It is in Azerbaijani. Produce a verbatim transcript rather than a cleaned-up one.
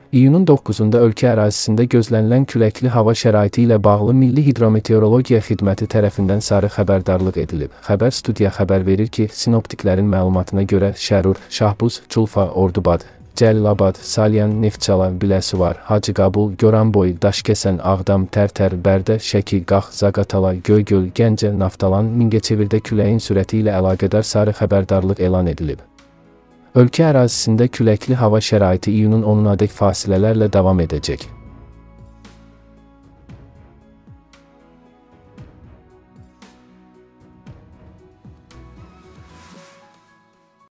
İyunun doqquzunda ölkə ərazisində gözlənilən küləkli hava şəraiti ilə bağlı Milli Hidrometeorologiya Xidməti tərəfindən sarı xəbərdarlıq edilib. Xəbər studiya xəbər verir ki, sinoptiklərin məlumatına görə Şərur, Şahbuz, Culfa, Ordubad, Cəlilabad, Salyan, Neftçala, Biləsuvar, Hacıqabul, Goranboy, Daşkəsən, Ağdam, Tərtər, Bərdə, Şəki, Qax, Zaqatala, Göygöl, Gəncə, Naftalan, Mingəçevirdə küləyin sürəti ilə əlaqədar sarı xəbərdarlıq elan edilib. Ölkə ərazisində küləkli hava şəraiti iyunun onunadək fasilələrlə davam edəcək.